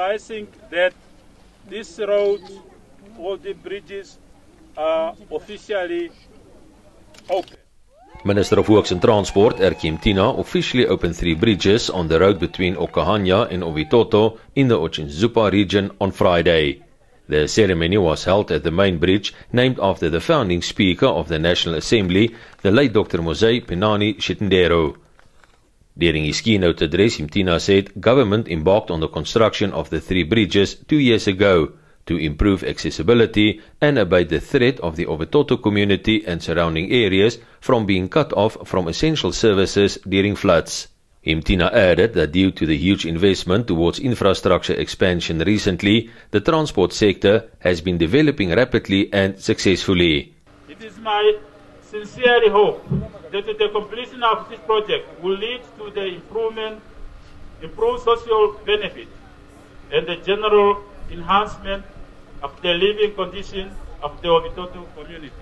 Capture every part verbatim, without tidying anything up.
advising that these roads, all the bridges, are officially open. Minister of Works and Transport, Erkki Nghimtina, officially opened three bridges on the road between Okahandja and Ovitoto in the Otjozondjupa Region on Friday. The ceremony was held at the main bridge, named after the founding Speaker of the National Assembly, the late Dr Mosé Penaani Tjitendero. During his keynote address, Nghimtina said government embarked on the construction of the three bridges two years ago to improve accessibility and abate the threat of the Ovitoto community and surrounding areas from being cut off from essential services during floods. Nghimtina added that due to the huge investment towards infrastructure expansion recently, the transport sector has been developing rapidly and successfully. It is my sincere hope that the completion of this project will lead to the improvement, improved social benefit, and the general enhancement of the living conditions of the Ovitoto community.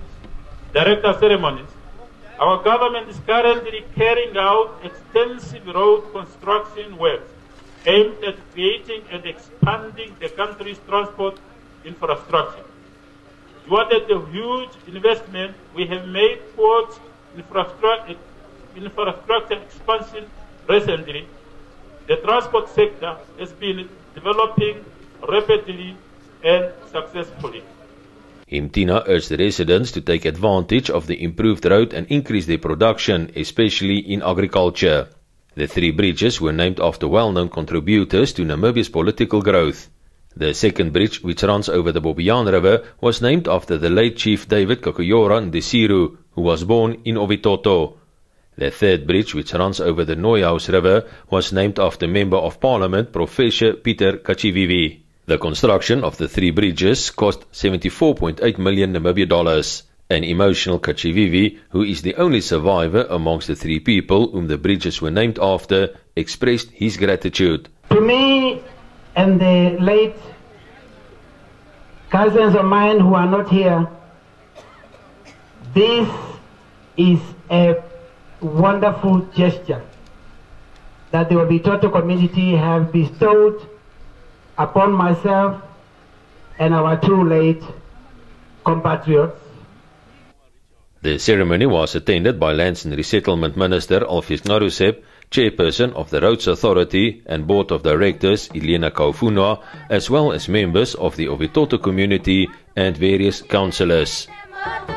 Director of Ceremonies, our government is currently carrying out extensive road construction works aimed at creating and expanding the country's transport infrastructure. What is the huge investment we have made towards infrastructure, infrastructure expansion recently, the transport sector has been developing rapidly and successfully. Nghimtina urged the residents to take advantage of the improved road and increase their production, especially in agriculture. The three bridges were named after well-known contributors to Namibia's political growth. The second bridge, which runs over the Bobbejaan River, was named after the late Chief David Kakuyora Ndesiru, who was born in Ovitoto. The third bridge, which runs over the Nooihouse River, was named after Member of Parliament Professor Pieter Kachivivi. The construction of the three bridges cost seventy-four point eight million Namibia dollars. An emotional Kachivivi, who is the only survivor amongst the three people whom the bridges were named after, expressed his gratitude. To me and the late cousins of mine who are not here, this is a wonderful gesture that the Ovitoto community have bestowed upon myself and our two late compatriots. The ceremony was attended by Lands and Resettlement Minister Alfie Narusep, Chairperson of the Roads Authority and Board of Directors Elena Kaufunwa, as well as members of the Ovitoto community and various councillors.